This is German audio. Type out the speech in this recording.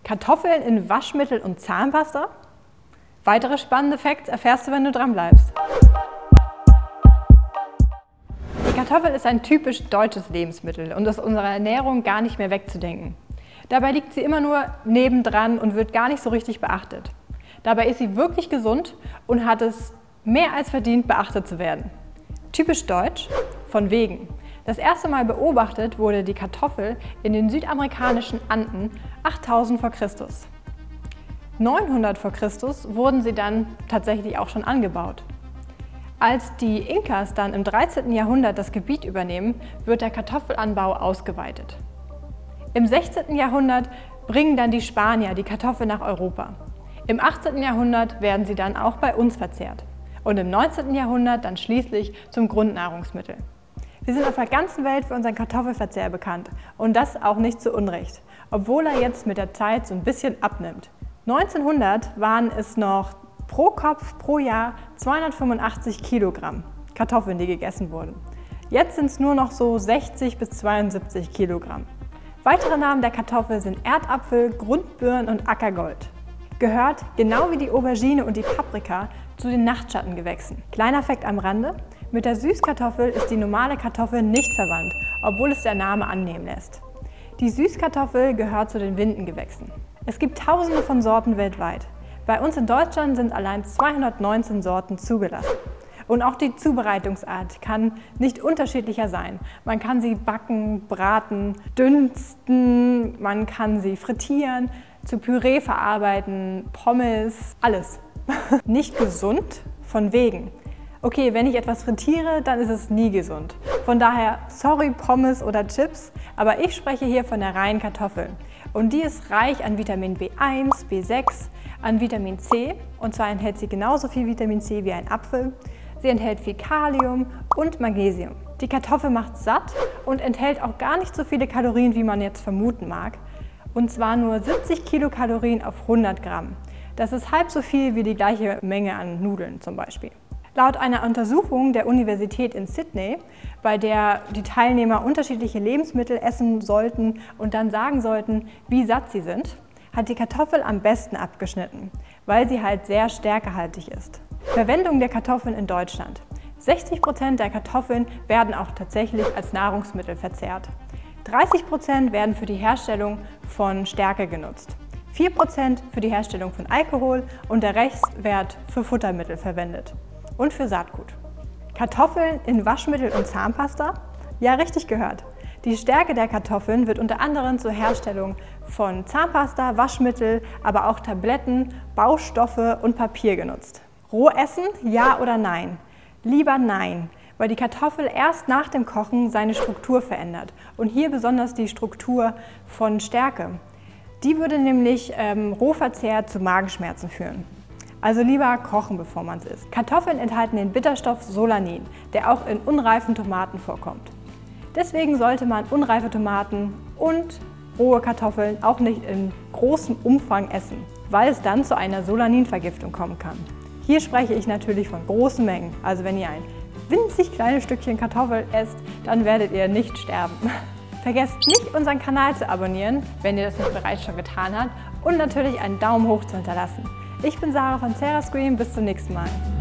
Kartoffeln in Waschmittel und Zahnpasta? Weitere spannende Facts erfährst du, wenn du dran bleibst. Die Kartoffel ist ein typisch deutsches Lebensmittel und aus unserer Ernährung gar nicht mehr wegzudenken. Dabei liegt sie immer nur nebendran und wird gar nicht so richtig beachtet. Dabei ist sie wirklich gesund und hat es mehr als verdient, beachtet zu werden. Typisch deutsch? Von wegen. Das erste Mal beobachtet wurde die Kartoffel in den südamerikanischen Anden 8000 vor Christus. 900 vor Christus wurden sie dann tatsächlich auch schon angebaut. Als die Inkas dann im 13. Jahrhundert das Gebiet übernehmen, wird der Kartoffelanbau ausgeweitet. Im 16. Jahrhundert bringen dann die Spanier die Kartoffel nach Europa. Im 18. Jahrhundert werden sie dann auch bei uns verzehrt. Und im 19. Jahrhundert dann schließlich zum Grundnahrungsmittel. Wir sind auf der ganzen Welt für unseren Kartoffelverzehr bekannt und das auch nicht zu Unrecht, obwohl er jetzt mit der Zeit so ein bisschen abnimmt. 1900 waren es noch pro Kopf pro Jahr 285 Kilogramm Kartoffeln, die gegessen wurden. Jetzt sind es nur noch so 60 bis 72 Kilogramm. Weitere Namen der Kartoffel sind Erdapfel, Grundbirn und Ackergold. Gehört, genau wie die Aubergine und die Paprika, zu den Nachtschattengewächsen. Kleiner Fakt am Rande: Mit der Süßkartoffel ist die normale Kartoffel nicht verwandt, obwohl es der Name annehmen lässt. Die Süßkartoffel gehört zu den Windengewächsen. Es gibt tausende von Sorten weltweit. Bei uns in Deutschland sind allein 219 Sorten zugelassen. Und auch die Zubereitungsart kann nicht unterschiedlicher sein. Man kann sie backen, braten, dünsten, man kann sie frittieren, zu Püree verarbeiten, Pommes, alles. Nicht gesund? Von wegen. Okay, wenn ich etwas frittiere, dann ist es nie gesund. Von daher, sorry Pommes oder Chips, aber ich spreche hier von der reinen Kartoffel. Und die ist reich an Vitamin B1, B6, an Vitamin C. Und zwar enthält sie genauso viel Vitamin C wie ein Apfel. Sie enthält viel Kalium und Magnesium. Die Kartoffel macht satt und enthält auch gar nicht so viele Kalorien, wie man jetzt vermuten mag. Und zwar nur 70 Kilokalorien auf 100 Gramm. Das ist halb so viel wie die gleiche Menge an Nudeln zum Beispiel. Laut einer Untersuchung der Universität in Sydney, bei der die Teilnehmer unterschiedliche Lebensmittel essen sollten und dann sagen sollten, wie satt sie sind, hat die Kartoffel am besten abgeschnitten, weil sie halt sehr stärkehaltig ist. Verwendung der Kartoffeln in Deutschland. 60% der Kartoffeln werden auch tatsächlich als Nahrungsmittel verzehrt. 30% werden für die Herstellung von Stärke genutzt. 4% für die Herstellung von Alkohol und der Rest wird für Futtermittel verwendet und für Saatgut. Kartoffeln in Waschmittel und Zahnpasta? Ja, richtig gehört. Die Stärke der Kartoffeln wird unter anderem zur Herstellung von Zahnpasta, Waschmittel, aber auch Tabletten, Baustoffe und Papier genutzt. Roh essen? Ja oder nein? Lieber nein, weil die Kartoffel erst nach dem Kochen seine Struktur verändert und hier besonders die Struktur von Stärke. Die würde nämlich Rohverzehr zu Magenschmerzen führen. Also lieber kochen, bevor man es isst. Kartoffeln enthalten den Bitterstoff Solanin, der auch in unreifen Tomaten vorkommt. Deswegen sollte man unreife Tomaten und rohe Kartoffeln auch nicht in großem Umfang essen, weil es dann zu einer Solaninvergiftung kommen kann. Hier spreche ich natürlich von großen Mengen. Also wenn ihr ein winzig kleines Stückchen Kartoffel esst, dann werdet ihr nicht sterben. Vergesst nicht, unseren Kanal zu abonnieren, wenn ihr das nicht bereits schon getan habt, und natürlich einen Daumen hoch zu hinterlassen. Ich bin Sarah von Sarah Scream, bis zum nächsten Mal.